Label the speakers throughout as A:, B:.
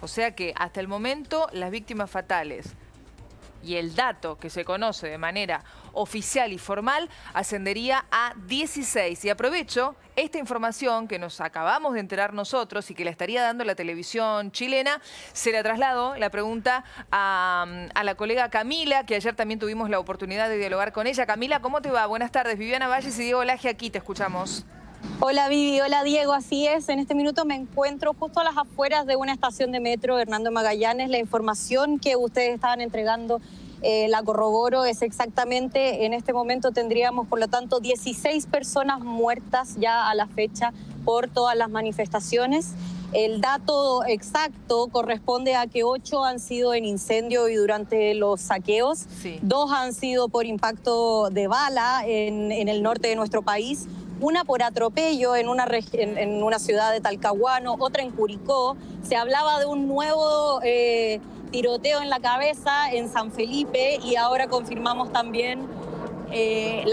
A: O sea que hasta el momento las víctimas fatales y el dato que se conoce de manera oficial y formal ascendería a 16. Y aprovecho esta información que nos acabamos de enterar nosotros y que la estaría dando la televisión chilena. Se la traslado la pregunta a la colega Camila, que ayer también tuvimos la oportunidad de dialogar con ella. Camila, ¿cómo te va? Buenas tardes. Viviana Valles y Diego Laje aquí, te escuchamos.
B: Hola Vivi, hola Diego, así es. En este minuto me encuentro justo a las afueras de una estación de metro, Hernando Magallanes. La información que ustedes estaban entregando la corroboro, es exactamente, en este momento tendríamos por lo tanto 16 personas muertas ya a la fecha por todas las manifestaciones. El dato exacto corresponde a que 8 han sido en incendio y durante los saqueos, sí. 2 han sido por impacto de bala en el norte de nuestro país, una por atropello en una ciudad de Talcahuano, otra en Curicó. Se hablaba de un nuevo tiroteo en la cabeza en San Felipe y ahora confirmamos también el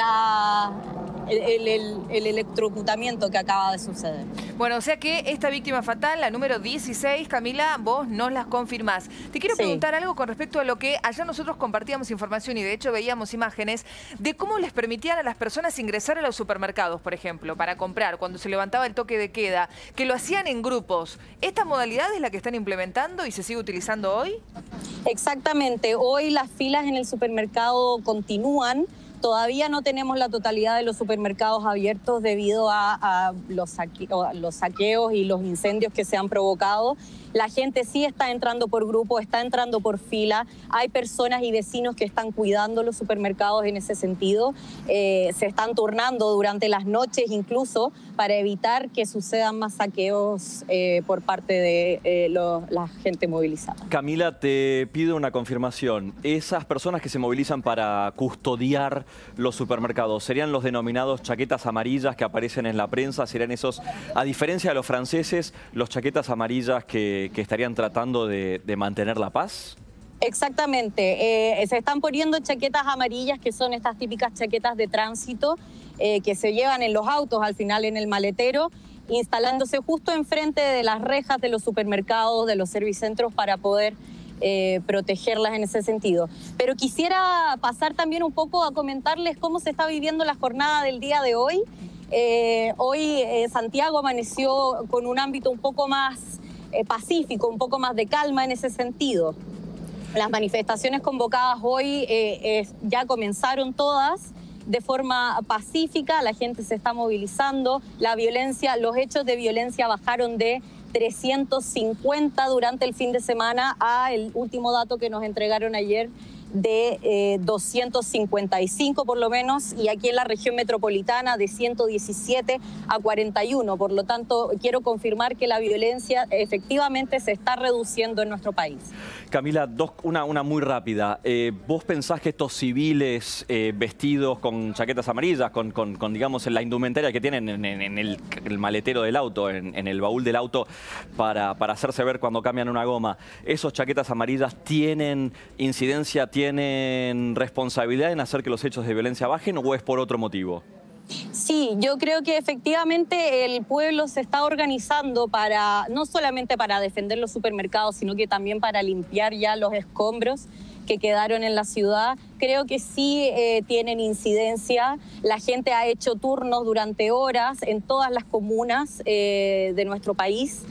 B: electrocutamiento que acaba de suceder.
A: Bueno, o sea que esta víctima fatal, la número 16, Camila, vos nos las confirmás. Te quiero preguntar algo con respecto a lo que ayer nosotros compartíamos información y de hecho veíamos imágenes de cómo les permitían a las personas ingresar a los supermercados, por ejemplo, para comprar cuando se levantaba el toque de queda, que lo hacían en grupos. ¿Esta modalidad es la que están implementando y se sigue utilizando hoy?
B: Exactamente. Hoy las filas en el supermercado continúan. Todavía no tenemos la totalidad de los supermercados abiertos debido a los saqueos y los incendios que se han provocado. La gente sí está entrando por grupo, está entrando por fila. Hay personas y vecinos que están cuidando los supermercados en ese sentido. Se están turnando durante las noches incluso para evitar que sucedan más saqueos por parte de la gente movilizada.
C: Camila, te pido una confirmación. Esas personas que se movilizan para custodiar los supermercados, ¿serían los denominados chaquetas amarillas que aparecen en la prensa? ¿Serían esos, a diferencia de los franceses, los chaquetas amarillas que estarían tratando de mantener la paz?
B: Exactamente. Se están poniendo chaquetas amarillas, que son estas típicas chaquetas de tránsito que se llevan en los autos, al final en el maletero, instalándose justo enfrente de las rejas de los supermercados, de los servicentros, para poder protegerlas en ese sentido. Pero quisiera pasar también un poco a comentarles cómo se está viviendo la jornada del día de hoy. Hoy Santiago amaneció con un ámbito un poco más pacífico, un poco más de calma en ese sentido. Las manifestaciones convocadas hoy ya comenzaron todas de forma pacífica, la gente se está movilizando, la violencia, los hechos de violencia bajaron de 350 durante el fin de semana a el último dato que nos entregaron ayer de 255 por lo menos, y aquí en la región metropolitana de 117 a 41. Por lo tanto, quiero confirmar que la violencia efectivamente se está reduciendo en nuestro país.
C: Camila, una muy rápida. ¿Vos pensás que estos civiles vestidos con chaquetas amarillas, con digamos, la indumentaria que tienen en el maletero del auto, en el baúl del auto, para hacerse ver cuando cambian una goma, esos chaquetas amarillas tienen incidencia, tienen responsabilidad en hacer que los hechos de violencia bajen, o es por otro motivo?
B: Sí, yo creo que efectivamente el pueblo se está organizando para, no solamente para defender los supermercados, sino que también para limpiar ya los escombros que quedaron en la ciudad. Creo que sí tienen incidencia. La gente ha hecho turnos durante horas en todas las comunas de nuestro país.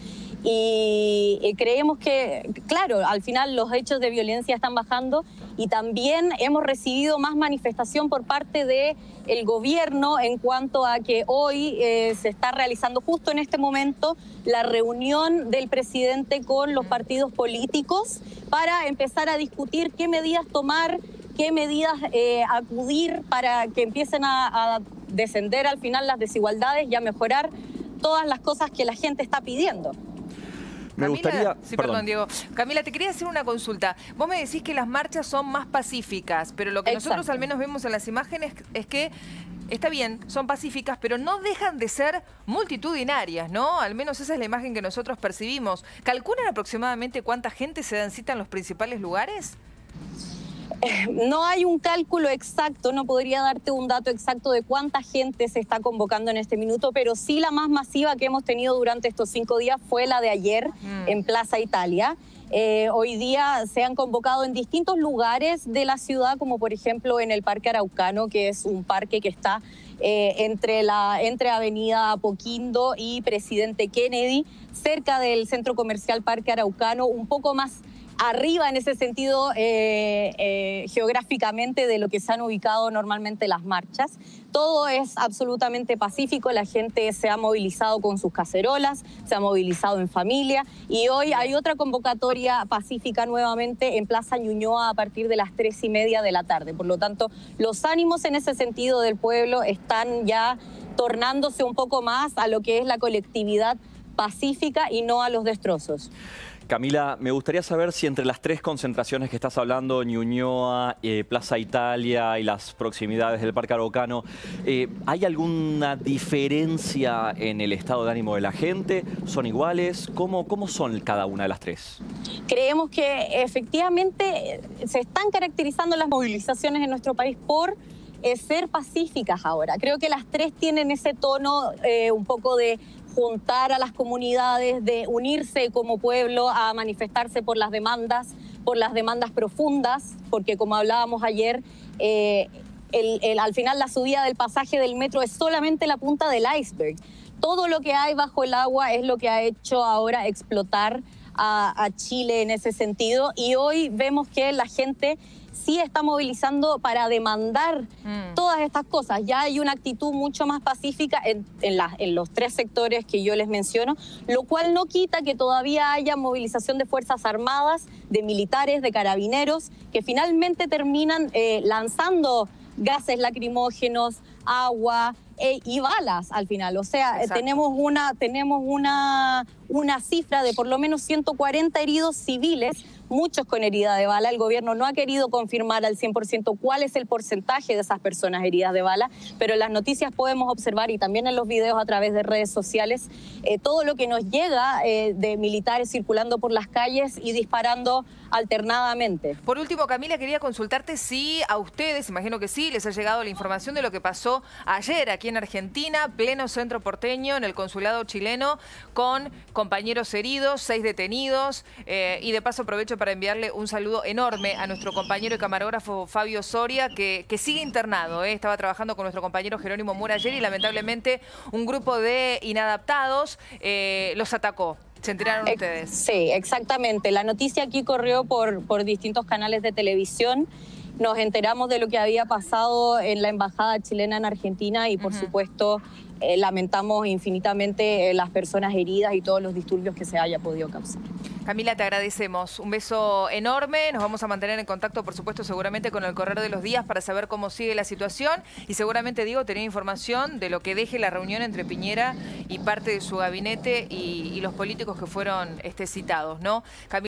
B: Y creemos que, claro, al final los hechos de violencia están bajando y también hemos recibido más manifestación por parte del gobierno en cuanto a que hoy se está realizando justo en este momento la reunión del presidente con los partidos políticos para empezar a discutir qué medidas tomar, qué medidas acudir para que empiecen a descender al final las desigualdades y a mejorar todas las cosas que la gente está pidiendo.
C: Me gustaría...
A: Sí, perdón, Diego. Camila, te quería hacer una consulta. Vos me decís que las marchas son más pacíficas, pero lo que nosotros al menos vemos en las imágenes es que, está bien, son pacíficas, pero no dejan de ser multitudinarias, ¿no? Al menos esa es la imagen que nosotros percibimos. ¿Calculan aproximadamente cuánta gente se dan cita en los principales lugares?
B: No hay un cálculo exacto, no podría darte un dato exacto de cuánta gente se está convocando en este minuto, pero sí la más masiva que hemos tenido durante estos 5 días fue la de ayer en Plaza Italia. Hoy día se han convocado en distintos lugares de la ciudad, como por ejemplo en el Parque Araucano, que es un parque que está entre Avenida Apoquindo y Presidente Kennedy, cerca del Centro Comercial Parque Araucano, un poco más arriba en ese sentido geográficamente de lo que se han ubicado normalmente las marchas. Todo es absolutamente pacífico, la gente se ha movilizado con sus cacerolas, se ha movilizado en familia y hoy hay otra convocatoria pacífica nuevamente en Plaza Ñuñoa a partir de las 3:30 de la tarde. Por lo tanto, los ánimos en ese sentido del pueblo están ya tornándose un poco más a lo que es la colectividad pacífica y no a los destrozos.
C: Camila, me gustaría saber si entre las 3 concentraciones que estás hablando, Ñuñoa, Plaza Italia y las proximidades del Parque Araucano, ¿hay alguna diferencia en el estado de ánimo de la gente? ¿Son iguales? ¿Cómo son cada una de las 3?
B: Creemos que efectivamente se están caracterizando las movilizaciones en nuestro país por ser pacíficas ahora. Creo que las 3 tienen ese tono un poco de juntar a las comunidades, de unirse como pueblo a manifestarse por las demandas profundas, porque como hablábamos ayer, al final la subida del pasaje del metro es solamente la punta del iceberg. Todo lo que hay bajo el agua es lo que ha hecho ahora explotar a Chile en ese sentido, y hoy vemos que la gente sí está movilizando para demandar todas estas cosas. Ya hay una actitud mucho más pacífica en los 3 sectores que yo les menciono, lo cual no quita que todavía haya movilización de Fuerzas Armadas, de militares, de carabineros, que finalmente terminan lanzando gases lacrimógenos, agua y balas al final. O sea, tenemos una cifra de por lo menos 140 heridos civiles, muchos con herida de bala. El gobierno no ha querido confirmar al 100% cuál es el porcentaje de esas personas heridas de bala, pero en las noticias podemos observar, y también en los videos a través de redes sociales, todo lo que nos llega de militares circulando por las calles y disparando alternadamente.
A: Por último, Camila, quería consultarte si a ustedes, imagino que sí, les ha llegado la información de lo que pasó ayer aquí en Argentina, pleno centro porteño, en el consulado chileno, con compañeros heridos, 6 detenidos, y de paso aprovecho para enviarle un saludo enorme a nuestro compañero y camarógrafo Fabio Soria, que sigue internado, estaba trabajando con nuestro compañero Jerónimo Mura ayer y lamentablemente un grupo de inadaptados los atacó. ¿Se enteraron ustedes?
B: Sí, exactamente. La noticia aquí corrió por distintos canales de televisión. Nos enteramos de lo que había pasado en la embajada chilena en Argentina y por supuesto lamentamos infinitamente las personas heridas y todos los disturbios que se haya podido causar.
A: Camila, te agradecemos. Un beso enorme. Nos vamos a mantener en contacto, por supuesto, seguramente con el correr de los días para saber cómo sigue la situación y seguramente, Diego, tener información de lo que deje la reunión entre Piñera y parte de su gabinete y los políticos que fueron citados, ¿no? Camila